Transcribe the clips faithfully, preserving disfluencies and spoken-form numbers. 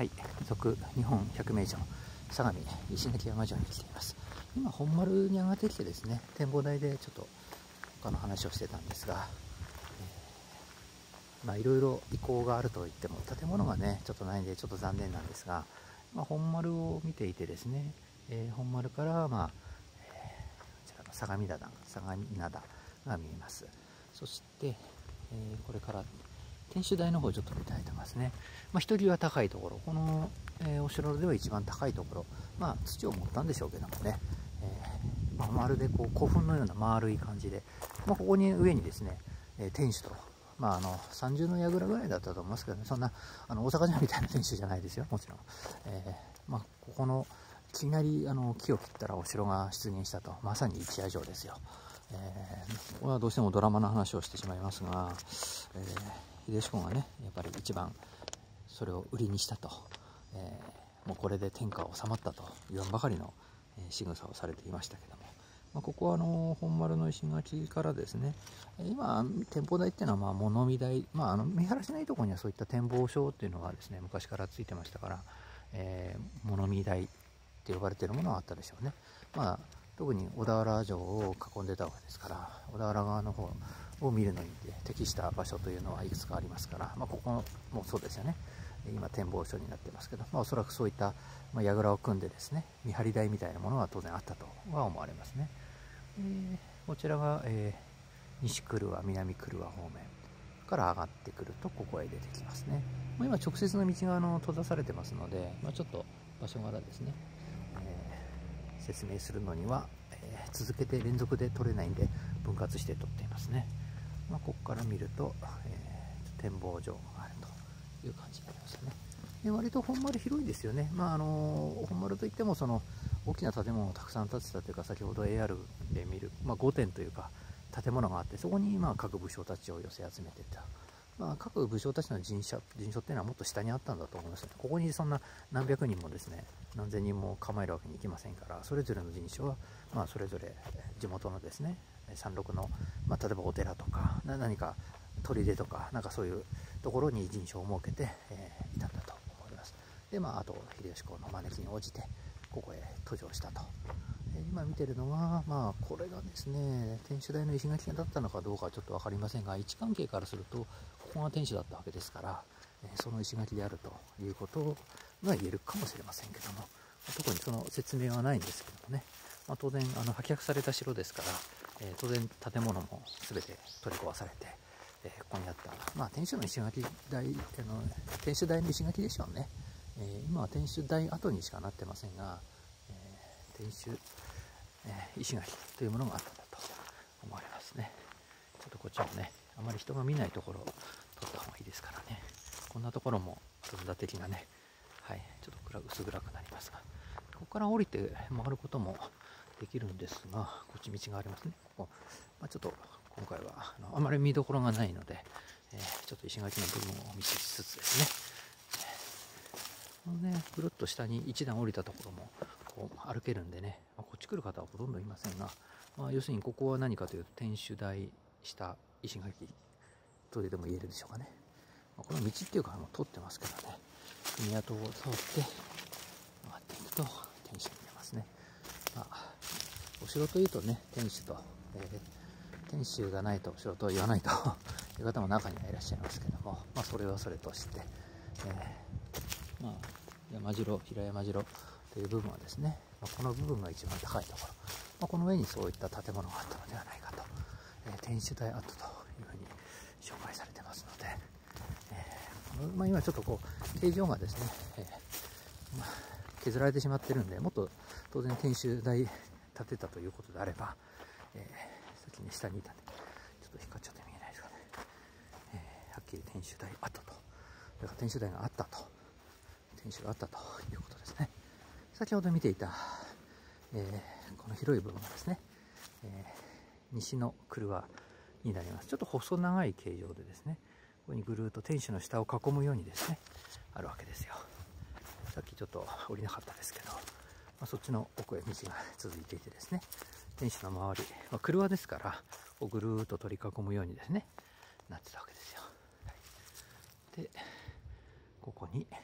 はい、続日本百名城相模石垣山城に来ています。今本丸に上がってきてですね、展望台でちょっと他の話をしてたんですが、えー、まあいろいろ意向があるといっても建物がねちょっとないんでちょっと残念なんですが、まあ、本丸を見ていてですね、えー、本丸からまあ、えー、こちらの相模灘相模灘が見えます。そして、えー、これから天守台の方ちょっと見たいと思いますね。まあ、一人は高いところ、この、えー、お城では一番高いところ、まあ、土を盛ったんでしょうけどもね、えーまあ、まるでこう古墳のような丸い感じで、まあ、ここに上にですね、えー、天守と、まあ、あの三重の櫓ぐらいだったと思いますけどね、そんなあの大阪城みたいな天守じゃないですよ、もちろん。えーまあ、ここのいきなりあの木を切ったらお城が出現したと、まさに一夜城ですよ。えー、これはどうしてもドラマの話をしてしまいますが、えー秀吉公がねやっぱり一番それを売りにしたと、えー、もうこれで天下収まったと言わんばかりの、えー、仕草をされていましたけども、まあ、ここはあの本丸の石垣からですね、今展望台っていうのはまあ物見台、まあ、あの見晴らしないところにはそういった展望所っていうのがですね昔からついてましたから、えー、物見台って呼ばれているものはあったでしょうね。まあ特に小田原城を囲んでたわけですから、小田原側の方を見るのに適した場所というのはいくつかありますから、まあ、ここもそうですよね。今展望所になってますけど、まあ、おそらくそういった、まあ、櫓を組んでですね見張り台みたいなものは当然あったとは思われますね。えー、こちらが、えー、西久留和南久留和方面から上がってくるとここへ出てきますね。まあ、今直接の道があの閉ざされてますので、まあ、ちょっと場所柄ですね、えー、説明するのには、えー、続けて連続で撮れないんで分割して撮っていますね。まあ、ここから見ると、えー、展望所があるという感じになりますね。で割と本丸広いですよね。まああの本丸といってもその大きな建物をたくさん建てたというか、先ほど エーアール で見る、まあ、ごてんというか建物があって、そこにまあ各武将たちを寄せ集めていた。まあ、各武将たちの陣所、陣所っていうのはもっと下にあったんだと思います、ね。ここにそんな何百人もですね、何千人も構えるわけにいきませんから、それぞれの陣所は、まあ、それぞれ地元のですね、山麓の、まあ、例えばお寺とか、何か砦とか、なんかそういうところに陣所を設けて、えー、いたんだと思います。で、まあ、あと、秀吉公の招きに応じて、ここへ登場したと。今見てるのが、まあ、これがですね、天守台の石垣だったのかどうかはちょっと分かりませんが、位置関係からすると、ここが天守だったわけですから、その石垣であるということが言えるかもしれませんけども、特にその説明はないんですけどもね、まあ、当然、あの破却された城ですから、えー、当然、建物も全て取り壊されて、えー、ここにあった、まあ、天守の石垣台、あの天守台の石垣でしょうね。えー、今は天守台跡にしかなってませんが、えー、天守、えー、石垣というものがあったんだと思われますね。ちょっとこっちもね、あまり人が見ないところを撮った方がいいですからね。こんなところもずんだ的なね、はい、ちょっと暗薄暗くなりますが、ここから降りて回ることもできるんですが、こっち道がありますね。ここ、まあ、ちょっと今回はあのあまり見どころがないので、えー、ちょっと石垣の部分をお見せしつつですね、このね、ぐるっと下に一段降りたところもこう歩けるんでね、まあ、こっち来る方はほとんどいませんが、まあ、要するにここは何かというと天守台下石垣とでも言えるでしょうかね。まあ、この道っていうかもう通ってますけどね、踏跡を通って回っていくと天守に見えますね。まあ、お城というとね、天守と、えー、天守がないとお城と言わないという方も中にはいらっしゃいますけども、まあ、それはそれとして、えー、まあ、山城、平山城という部分はですね、まあ、この部分が一番高いところ、まあ、この上にそういった建物があったのではないかと、えー、天守台跡というふうに紹介されてますので、えーまあ、今ちょっとこう形状がですね、えーまあ、削られてしまってるんで、もっと当然天守台建てたということであれば、えー、先に下にいたんでちょっと光っちゃって見えないですかね、えー、はっきり天守台跡と、それから天守台があったと、天守があったということですね。先ほど見ていた、えー、この広い部分がですね、えー、西の久留和になります。ちょっと細長い形状でですね、ここにぐるっと天守の下を囲むようにですね、あるわけですよ。さっきちょっと降りなかったですけど、まあ、そっちの奥へ道が続いていてですね、天守の周り、まあ、久留和ですから、こうぐるっと取り囲むようにですね、なってたわけですよ。はい、で、ここに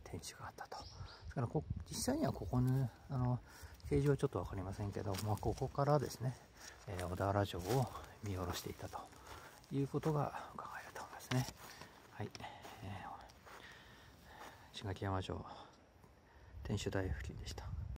天守があったと。ですからこ実際にはここにあの形状はちょっと分かりませんけど、まあ、ここからですね、えー、小田原城を見下ろしていたということが伺えると思いますね。はい、えー、石垣山城天守台付近でした。